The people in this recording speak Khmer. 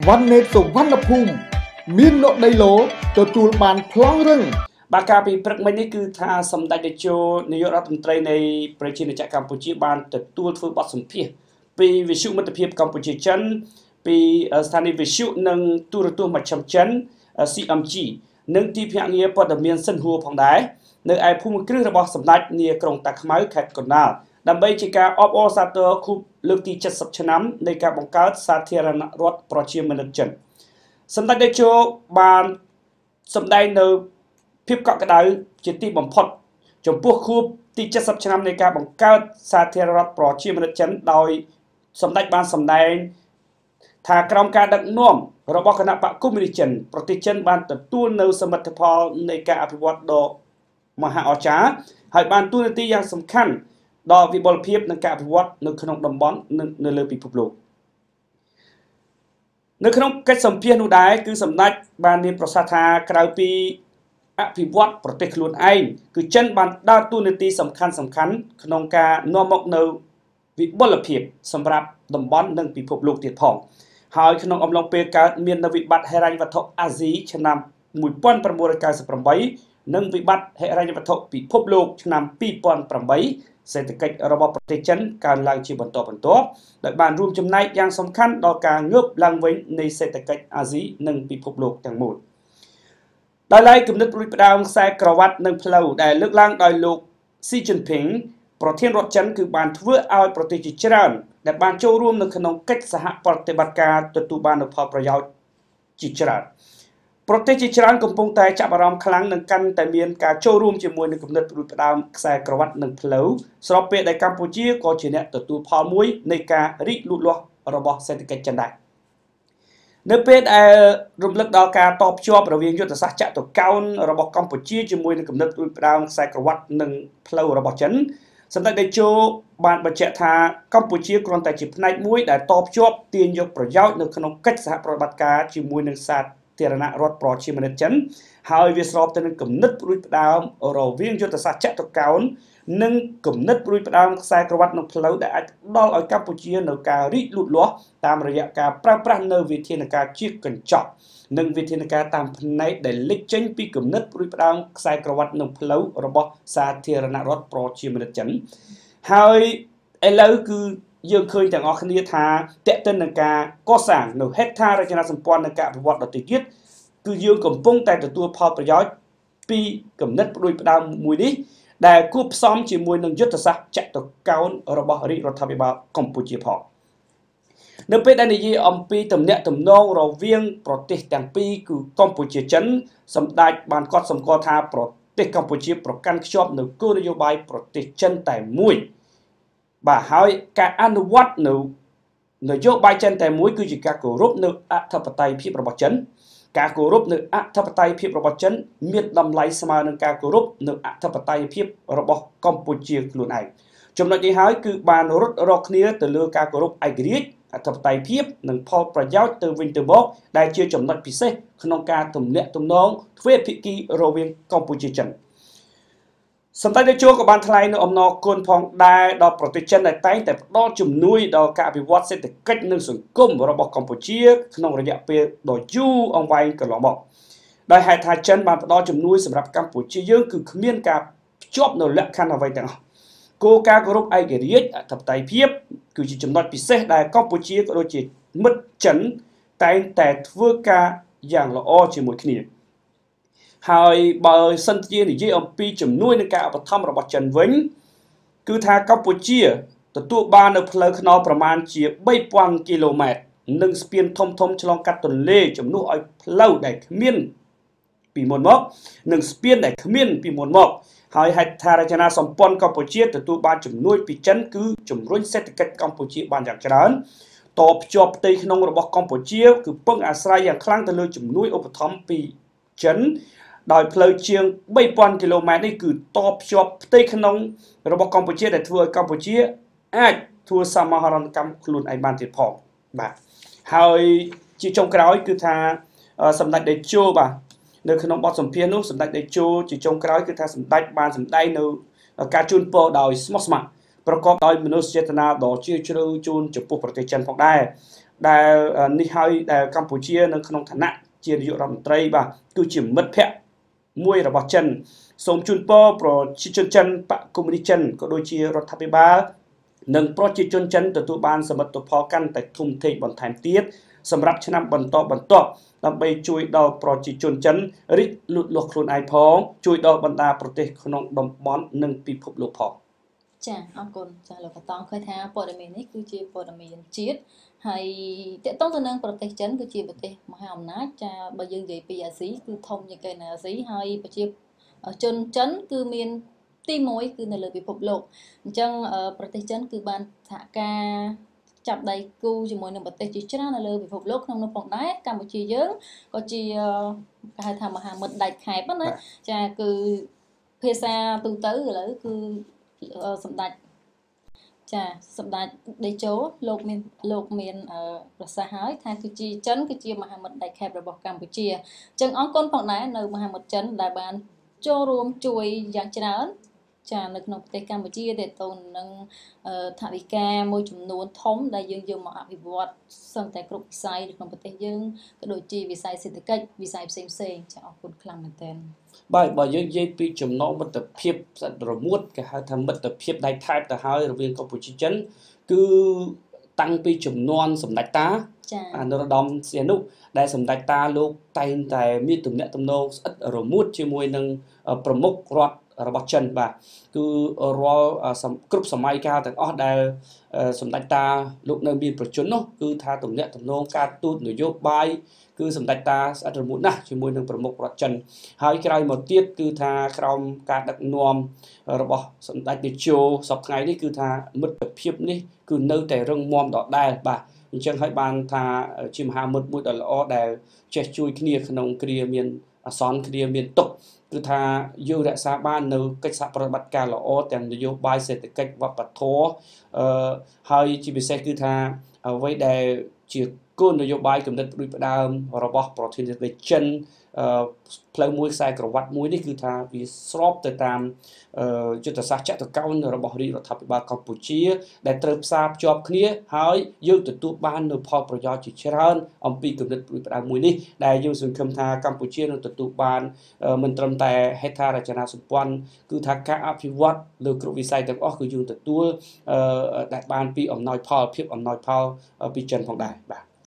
វ៉ាន់ណេតសុវណ្ណភូមិមានលោកដីឡូទទួលបានប្លង់រឹងបាទការពីព្រឹកមិញនេះគឺថាសម្ដេចតេជោនាយករដ្ឋមន្ត្រីនៃប្រជាជាតិកម្ពុជាបានទទួលធ្វើបទសម្ភាសន៍ពីវិទ្យុមិត្តភាពកម្ពុជាចិនពីស្ថានីយវិទ្យុនិងទូរទស្សន៍មជ្ឈិមចិន CMG និងទីភ្នាក់ងារព័ត៌មានសិនហួរផងដែរនៅឯភូមិគ្រឹះរបស់សម្ដេចនាក្រុងតាខ្មៅខេត្តកណ្ដាលដើម្បីជាការអបអរសាទរខួបលើកទី70ឆ្នាំនៃការបង្កើតសាធារណរដ្ឋប្រជាមានិតចិនសម្ដេចតេជោបានសម្ដែងនៅភាពកក់ក្ដៅជាទីបំផុតចំពោះខួបទី70ឆ្នាំនៃការបង្កើតសាធារណរដ្ឋប្រជាមានិតចិនដោយសម្ដេចបានសម្ដែងថាក្រោមការដឹកនាំរបស់គណៈបកកុម្មុយនីសចិនប្រទេសចិនបានទទួលនៅសមិទ្ធផលនៃការអភិវឌ្ឍដ៏មហាអស្ចារ្យហើយបានតួនាទីយ៉ាងសំខាន់ដល់វិបុលភាពនិងការអភិវឌ្ឍនៅក្នុងតំបន់និងនៅលើពិភពលោកនៅក្នុងកិច្ចសម្ភាសន៍នោះដែរគឺសម្ដេចបានមានប្រសាសន៍ថាក្រៅពីអភិវឌ្ឍប្រទេសខ្លួនឯងគឺចិនបានដើរតួនាទីសំខាន់ក្នុងការនាំមកនៅវិបុលភាពសម្រាប់តំបន់និងពិភពលោកទៀតផងហើយក្នុងអំឡុងពេលកើតមាននៅវិបត្តិហិរញ្ញវត្ថុអាស៊ីឆ្នាំ1998និងវិបត្តិហិរញ្ញវត្ថុពិភពលោកឆ្នាំ2008សេដ្ឋកិច្ចរបស់ប្រទេសចិនកើនឡើងជាបន្តបន្ទាប់ដោយបានរួមចំណែកយ៉ាងសំខាន់ដល់ការងើបឡើងវិញនៃសេដ្ឋកិច្ចអាស៊ីនិងពិភពលោកទាំងមូលដោយឡែកគំនិតផ្ដួចផ្ដើមខ្សែក្រវ៉ាត់និងផ្លូវដែលលើកឡើងដោយលោក ស៊ីជីនភីងប្រធានរដ្ឋចិនគឺបានធ្វើឲ្យប្រទេសជាច្រើនដែលបានចូលរួមនៅក្នុងកិច្ចសហប្រតិបត្តិការទទួលបាននូវផលប្រយោជន៍ជាច្រើនប្រទេសជាច្រើនកំពុងតែចាប់អារម្មណ៍ខ្លាំងនិងកាន់តែមានការចូលរួមជាមួយនឹងគំនិតផ្ដួចផ្ដើមខ្សែក្រវ៉ាត់និងផ្លូវស្របពេលដែលកម្ពុជាក៏ជាអ្នកទទួលផលមួយនៃការរីកលូតលាស់របស់សេដ្ឋកិច្ចចិនដែរនៅពេលដែលរំលឹកដល់ការតភ្ជាប់រវាងយុទ្ធសាស្ត្រចតុកោណរបស់កម្ពុជាជាមួយនឹងគំនិតផ្ដួចផ្ដើមខ្សែក្រវ៉ាត់និងផ្លូវរបស់ចិនសម្ដេចតេជោបានបញ្ជាក់ថាកម្ពុជាគ្រាន់តែជាផ្នែកមួយដែលតភ្ជាប់ទាញយកប្រយោជន៍នៅក្នុងកិច្ចសហប្រតិបត្តិការជាមួយនឹងសាធារណរដ្ឋប្រជាមានិតចិនហើយវាស្របទៅនឹងគំនិតផ្ដួចផ្ដើមរវាងយុទ្ធសាស្ត្រចតុកោណនិងគំនិតផ្ដួចផ្ដើមខ្សែក្រវ៉ាត់និងផ្លូវដែលអាចផ្ដល់ឲ្យកម្ពុជានៅការរីកលូតលាស់តាមរយៈការប្រើប្រាស់នៅវិធានការជាកញ្ចក់និងវិធានការតាមផ្នែកដែលលេចចេញពីគំនិតផ្ដួចផ្ដើមខ្សែក្រវ៉ាត់និងផ្លូវរបស់សាធារណរដ្ឋប្រជាមានិតចិនហើយឥឡូវគឺយើងឃើញទាំងអស់គ្នាថាតេតិននឹងការកសាងនៅហេដ្ឋារចនាសម្ព័ន្ធនៃការអភិវឌ្ឍដទៃទៀតគឺយើងកំពុងតែទទួលផលប្រយោជន៍ពីគំនិតផ្ដួចផ្ដើមមួយនេះដែលគួបផ្សំជាមួយនឹងយុទ្ធសាស្ត្រចតុកោណរបស់រាជរដ្ឋាភិបាលកម្ពុជាផងនៅពេលដែលនិយាយអំពីទំនាក់ទំនងរវាងប្រទេសទាំងពីរគឺកម្ពុជាចិនសម្ដេចបានកត់សម្គាល់ថាប្រទេសកម្ពុជាប្រកាន់ខ្ជាប់នៅគោលនយោបាយប្រទេសចិនតែមួយបាទហើយការអនុវត្តនៅនយោបាយចិនតែមួយគឺជាការគោរពនៅអធិបតេយ្យភាពរបស់ចិនការគោរពនៅអធិបតេយ្យភាពរបស់ចិនមានតម្លៃស្មើនឹងការគោរពនៅអធិបតេយ្យភាពរបស់កម្ពុជាខ្លួនឯងចំណុចនេះហើយគឺបានរត់រកគ្នាទៅលើការគោរពឯករាជ្យអធិបតេយ្យភាពនិងផលប្រយោជន៍ទៅវិញទៅមកដែលជាចំណុចពិសេសក្នុងការទំនាក់ទំនងទ្វេភាគីរវាងកម្ពុជាចិនសម្ដេចតេជោក៏បានថ្លែងនៅអំណរគុណផងដែរដល់ប្រទេសចិនដែលតែងតែផ្ដល់ជំនួយដល់ការអភិវឌ្ឍសេដ្ឋកិច្ចនិងសង្គមរបស់កម្ពុជាក្នុងរយៈពេលដ៏យូរអង្វែងកន្លងមកដោយហេតុថាចិនបានផ្ដល់ជំនួយសម្រាប់កម្ពុជាយើងគឺគ្មានការភ្ជាប់នៅលក្ខខណ្ឌអ្វីទាំងអស់គោលការណ៍គោរពឯករាជ្យអធិបតេយ្យភាពគឺជាចំណុចពិសេសដែលកម្ពុជាក៏ដូចជាមិត្តចិនតែងតែធ្វើការយ៉ាងល្អជាមួយគ្នាហើយបើសិនជានិយាយអំពីជំនួយនឹងការឧបត្ថម្ភរបស់ចិនវិញគឺថាកម្ពុជាទទួលបាននៅផ្លូវថ្នល់ប្រមាណជា 3000 គីឡូម៉ែត្រនិងស្ពានធំឆ្លងកាត់ទន្លេជំនួសឲ្យផ្លូវដែលគ្មានពីមុនមកនិងស្ពានដែលគ្មានពីមុនមកហើយហេដ្ឋារចនាសម្ព័ន្ធកម្ពុជាទទួលបានជំនួយពីចិនគឺជំរុញសេដ្ឋកិច្ចកម្ពុជាបានយ៉ាងច្រើនតភ្ជាប់ផ្ទៃក្នុងរបស់កម្ពុជាគឺពឹងអាស្រ័យយ៉ាងខ្លាំងទៅលើជំនួយឧបត្ថម្ភពីចិនដោយផ្លូវជាង 3000 គីឡូម៉ែត្រនេះគឺតភ្ជាប់ផ្ទៃក្នុងរបស់កម្ពុជាដែលធ្វើឲ្យកម្ពុជាអាចធ្វើសមហរណកម្មខ្លួនឯងបានទៀតផងបាទហើយជាចុងក្រោយគឺថាសម្ដេចតេជោបាទនៅក្នុងបទសម្ភាសន៍នោះសម្ដេចតេជោជាចុងក្រោយគឺថាសម្ដេចបានសម្ដែងនៅការជូនពរដោយស្មោះស្ម័គ្រប្រកបដោយមនោសញ្ចេតនាដ៏ជ្រាលជ្រៅជូនចំពោះប្រទេសចិនផងដែរដែលនេះហើយដែលកម្ពុជានៅក្នុងឋានៈជានាយករដ្ឋមន្ត្រីបាទគឺជាមិត្តភ័ក្តិមួយរបស់ចិនសូមជូនពរប្រជាជនចិនបកកុម្មុយនីសចិនក៏ដូចជារដ្ឋាភិបាលនិងប្រជាជនចិនទទួលបានសមិទ្ធផលកាន់តែធំធេងបន្ថែមទៀតសម្រាប់ឆ្នាំបន្តដើម្បីជួយដល់ប្រជាជនចិនរីកលូតលាស់ខ្លួនឯងផងជួយដល់បណ្ដាប្រទេសក្នុងតំបន់និងពិភពលោកផងចាអរគុណចាលោកកតងឃើញថាព័ត៌មាននេះគឺជាព័ត៌មានជាតិហើយតកតងទៅនឹងប្រទេសចិនគឺជាប្រទេសមហាអំណាចចាបើយើងនិយាយពីអាស៊ីគឺធំជាងគេនៅអាស៊ីហើយប្រជាជនចិនគឺមានទី1គឺនៅលើពិភពលោកអញ្ចឹងប្រទេសចិនគឺបានសហការចាប់ដៃគូជាមួយនឹងប្រទេសជាច្រើននៅលើពិភពលោកក្នុងនោះផងដែរកម្ពុជាយើងក៏ជាគេហៅថាមហាមិត្តដាច់ខែបណាចាគឺភាសាទូទៅឥឡូវគឺសម្ដេចដេជោលោកមានប្រសាសន៍ហើយថាគឺជាចិនគឺជាមហាមិត្តដៃខេបរបស់កម្ពុជាអញ្ចឹងអរគុណផងដែរនៅមហាមិត្តចិនដែលបានចូលរួមជួយយ៉ាងច្រើនចានៅក្នុងប្រទេសកម្ពុជាដែលទៅនឹងថវិកាមួយចំនួនធំដែលយើងយកមកអភិវឌ្ឍសឹងតែគ្រប់វិស័យនៅក្នុងប្រទេសយើងក៏ដូចជាវិស័យសេដ្ឋកិច្ចវិស័យផ្សេងចាអរគុណខ្លាំងមែនទែនបាទបើយើងនិយាយពីចំណងមិត្តភាពស្អិតរមួតគេហៅថាមិត្តភាពដៃថែបទៅហើយរវាងកម្ពុជាចិនគឺតាំងពីជំនាន់សម្ដេចតានរោត្តមសីហនុដែលសម្ដេចតាលោកតែងតែមានទំនាក់ទំនងស្អិតរមួតជាមួយនឹងប្រមុខរដ្ឋរបស់ចិនបាទគឺរាល់គ្រប់សម័យកាលទាំងអស់ដែលសម្ដេចតាលោកនៅមានប្រជជននោះគឺថាទំនាក់ទំនងការទូតនយោបាយគឺសម្ដេចតាស្អិតរមួតណាស់ជាមួយនឹងប្រមុខរដ្ឋចិនហើយក្រោយមកទៀតគឺថាក្រោមការដឹកនាំរបស់សម្ដេចតេជោសពថ្ងៃនេះគឺថាមិត្តភាពនេះគឺនៅតែរឹងមាំដដែលបាទអញ្ចឹងហើយបានថាជាមហាមិត្តមួយដ៏ល្អដែលចេះជួយគ្នាក្នុងគ្រាមានអាសន្នគ្រាមានទុក្ខគឺថាយើងរក្សាបាននៅកិច្ចសហប្រតិបត្តិការល្អទាំងនយោបាយសេដ្ឋកិច្ចវប្បធម៌ហើយជាពិសេសគឺថាអ្វីដែលជាគោលនយោបាយកំណត់ដូចផ្ដើមរបស់ប្រធានាធិបតីចិនផ្លូវមួយខ្សែក្រវ៉ាត់មួយនេះគឺថាវាស្របទៅតាមយុទ្ធសាស្ត្រចតុកោណរបស់រាជរដ្ឋាភិបាលកម្ពុជាដែលត្រូវផ្សារភ្ជាប់គ្នាហើយយើងទទួលបាននូវផលប្រយោជន៍ជាច្រើនអំពីគំនិតផ្ដួចផ្ដើមមួយនេះដែលយើងសង្ឃឹមថាកម្ពុជានឹងទទួលបានមិនត្រឹមតែហេដ្ឋារចនាសម្ព័ន្ធគឺថាការអភិវឌ្ឍលើគ្រប់វិស័យទាំងអស់គឺយើងទទួលដែលបានពីអំណោយផលភាពអំណោយផលពីចិនផងដែរបាទ